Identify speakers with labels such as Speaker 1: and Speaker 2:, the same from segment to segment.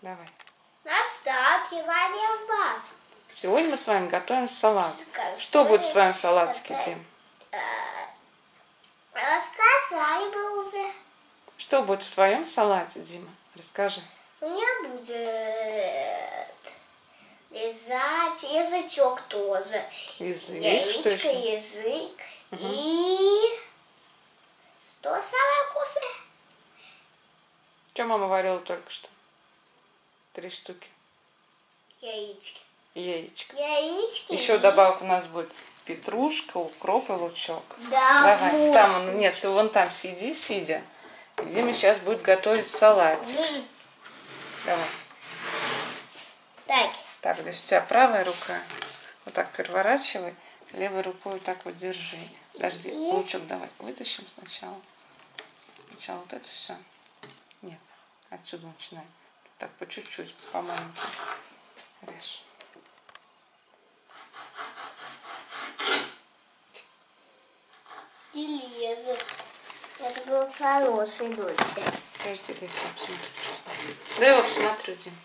Speaker 1: Давай.
Speaker 2: На старт Евания в бас.
Speaker 1: Сегодня мы с вами готовим салат. Что будет в твоем салатике, Дим?
Speaker 2: Рассказали бы уже.
Speaker 1: Что будет в твоем салате, Дима? Расскажи.
Speaker 2: У меня будет лежать язычок тоже.
Speaker 1: Язык,
Speaker 2: Яичко,
Speaker 1: что еще?
Speaker 2: язык. И что самое вкусное?
Speaker 1: Что мама варила только что? 3 штуки.
Speaker 2: Яички.
Speaker 1: Яичко.
Speaker 2: Яички.
Speaker 1: Еще добавок у нас будет петрушка, укроп и лучок.
Speaker 2: Да,
Speaker 1: Давай,
Speaker 2: вот.
Speaker 1: там, нет, ты вон там сидя. И Дима сейчас будет готовить салатик. Давай.
Speaker 2: Так.
Speaker 1: Так, здесь у тебя правая рука. Вот так переворачивай. Левой рукой вот так вот держи. Подожди, лучок давай вытащим сначала. Сначала вот это все. Нет, отсюда начинаем. Так, по чуть-чуть, по-маленькому. Режь.
Speaker 2: И лезу. Это был хороший дочь.
Speaker 1: Подожди, дай я посмотрю. Дай его посмотрю, Дим.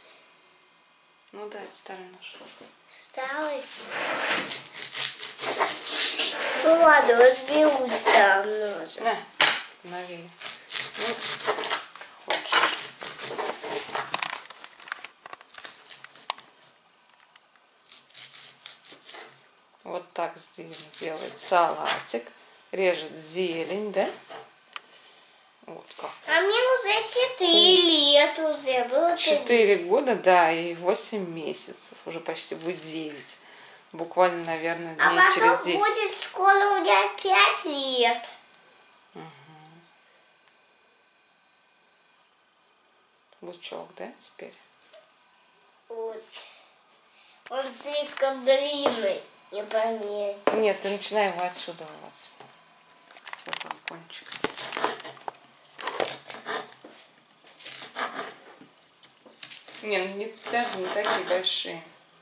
Speaker 1: Ну да, это старый нож.
Speaker 2: Старый. Ну ладно, разберусь там ножом.
Speaker 1: На, новее. Ну, хочешь. Вот так здесь делает салатик. Режет зелень, да? Вот как.
Speaker 2: А мне уже 4 лет уже было.
Speaker 1: 4 года, да, и 8 месяцев. Уже почти будет 9. Буквально, наверное,
Speaker 2: А
Speaker 1: дней через
Speaker 2: потом
Speaker 1: 10.
Speaker 2: будет скоро у меня 5 лет.
Speaker 1: Лучок, да, теперь?
Speaker 2: Вот. Он слишком длинный. Не поместится.
Speaker 1: Нет, ты начинай его отсюда вот. С этого кончика. Не, ну не, даже не такие большие.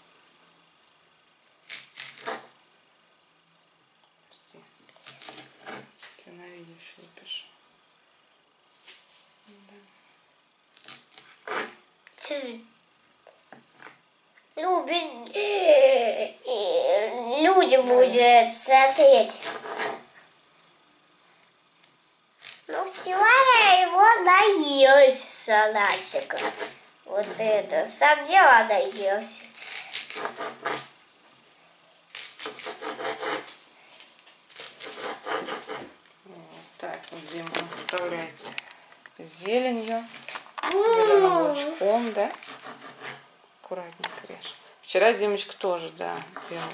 Speaker 1: Подожди. Я на видео еще запишу. Да.
Speaker 2: Люди будут смотреть. Ну, вчера я его наелась салатиком. Вот это. Сам дело наелся.
Speaker 1: Вот так вот Дима справляется с зеленью, зеленым лучком, да? Аккуратненько режь. Вчера Димочка тоже, да, делал.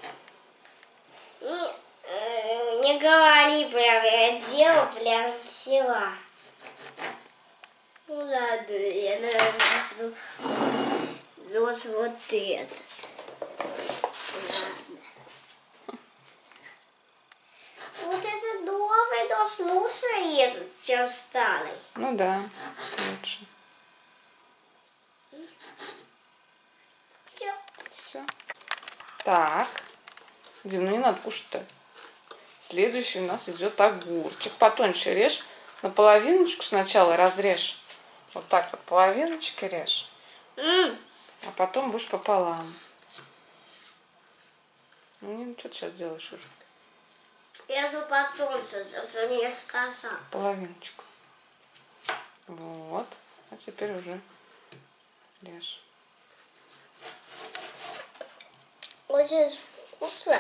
Speaker 2: Не говори прям, я делал для всего. Ну ладно, я, наверное, возьму вот это. Ладно. Вот это новый нож лучше резать, чем старый.
Speaker 1: Ну да, лучше.
Speaker 2: Все.
Speaker 1: Все. Так. Дим, ну не надо кушать-то. Следующий у нас идет огурчик. Потоньше режь. На половиночку сначала разрежь. Вот так вот половиночки режь. А потом будешь пополам. Ну, что ты сейчас делаешь уже?
Speaker 2: Я же потом мне сказал.
Speaker 1: Половиночку. Вот. А теперь уже режь.
Speaker 2: Очень вкусно.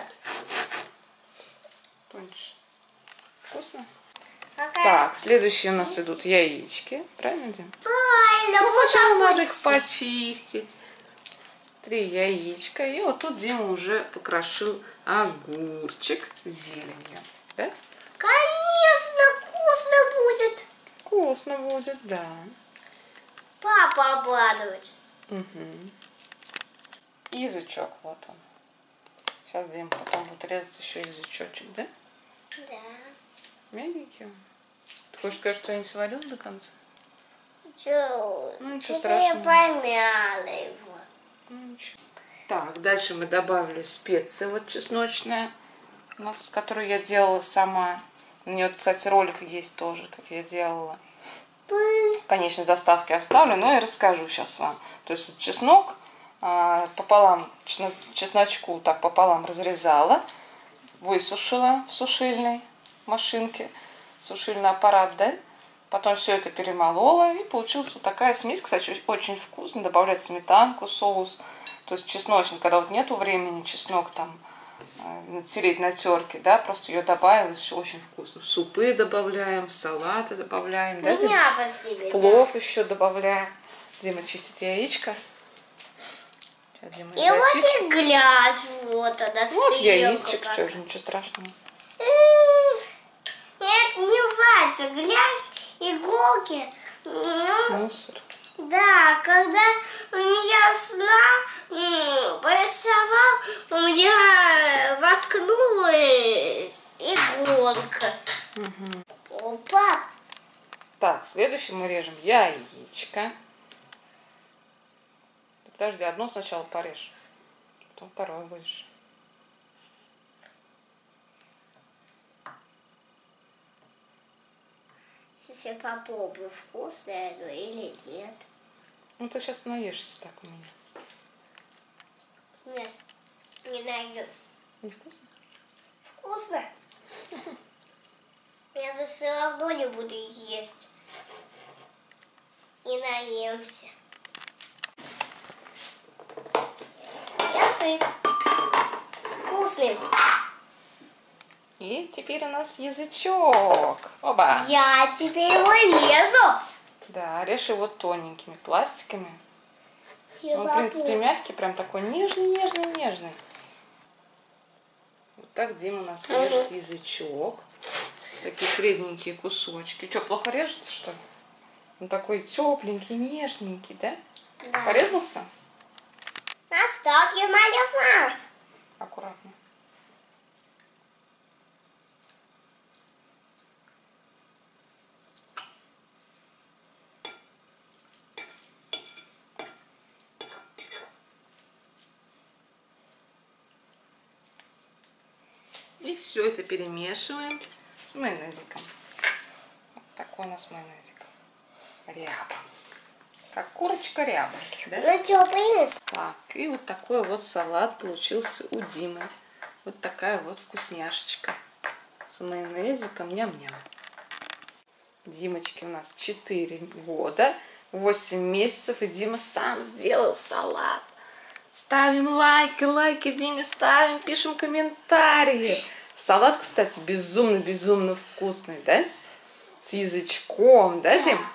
Speaker 1: Тоньше. Вкусно?
Speaker 2: Какая?
Speaker 1: Так, следующие у нас идут яички. Правильно, Дим?
Speaker 2: Правильно,
Speaker 1: Ну,
Speaker 2: вот
Speaker 1: сначала надо их
Speaker 2: обычно.
Speaker 1: почистить. 3 яичка. И вот тут Дима уже покрошил огурчик с зеленью. Да?
Speaker 2: Конечно, вкусно будет.
Speaker 1: Вкусно будет, да.
Speaker 2: Папа обрадуется.
Speaker 1: Угу. Язычок, вот он. Сейчас Дима потом будет резать еще язычочек, да?
Speaker 2: Да.
Speaker 1: Мягенький он. Ты хочешь сказать, что я не сварил до конца?
Speaker 2: Что?
Speaker 1: Ну, ничего
Speaker 2: Что-то я
Speaker 1: страшного.
Speaker 2: помяла его.
Speaker 1: Ну, ничего. Так, дальше мы добавили специи. Вот чесночная, у нас, которую я делала сама. У нее, кстати, ролик есть тоже, как я делала. Конечно, заставки оставлю, но я расскажу сейчас вам. То есть чеснок пополам, чесночку так пополам разрезала, высушила в сушильной машинке, сушильный аппарат, да? Потом все это перемолола, и получилась вот такая смесь. Кстати, очень вкусно. Добавлять сметанку, соус. То есть чесночный, когда вот нету времени чеснок там натереть на терке, да, просто ее добавила, и все очень вкусно. В супы добавляем, салаты добавляем, да,
Speaker 2: Меня
Speaker 1: плов еще добавляем. Дима чистит яичко. Сейчас Дима
Speaker 2: и вот
Speaker 1: чистит.
Speaker 2: и грязь, вот она
Speaker 1: Вот
Speaker 2: стрелка.
Speaker 1: яичек, что же, ничего страшного.
Speaker 2: Нет, не варится, грязь, иголки. Ну,
Speaker 1: Мусор.
Speaker 2: да, когда у меня сна порисовал, у меня воткнулась иголка. Опа!
Speaker 1: Так, следующий мы режем яичко. Подожди, одно сначала порежь, потом второе будешь.
Speaker 2: Сейчас я попробую, вкусное оно или нет.
Speaker 1: Ну ты сейчас наешься так у меня.
Speaker 2: Нет, не найдет.
Speaker 1: Невкусно?
Speaker 2: Вкусно? Я за все равно не буду есть. И наемся. Я сыт. Вкусный.
Speaker 1: И теперь у нас язычок. Оба!
Speaker 2: Я теперь его лезу.
Speaker 1: Да, режь его тоненькими пластиками.
Speaker 2: Я
Speaker 1: Он, в принципе, мягкий, прям такой нежный. Вот так Дима у нас режет язычок. Такие средненькие кусочки. Что, плохо режется, что ли? Он такой тепленький, нежненький, да?
Speaker 2: Да.
Speaker 1: Порезался?
Speaker 2: Настал я моя фарс.
Speaker 1: Аккуратно. И все это перемешиваем с майонезиком. Вот такой у нас майонезик. Ряба. Как курочка ряба. Да?
Speaker 2: Ну что, принес?
Speaker 1: Так, и вот такой вот салат получился у Димы. Вот такая вот вкусняшечка. С майонезиком. Ням-ням. Димочке у нас 4 года, 8 месяцев. И Дима сам сделал салат. Ставим лайки Диме ставим, пишем комментарии. Салат, кстати, безумно вкусный, да? С язычком, да, Дим?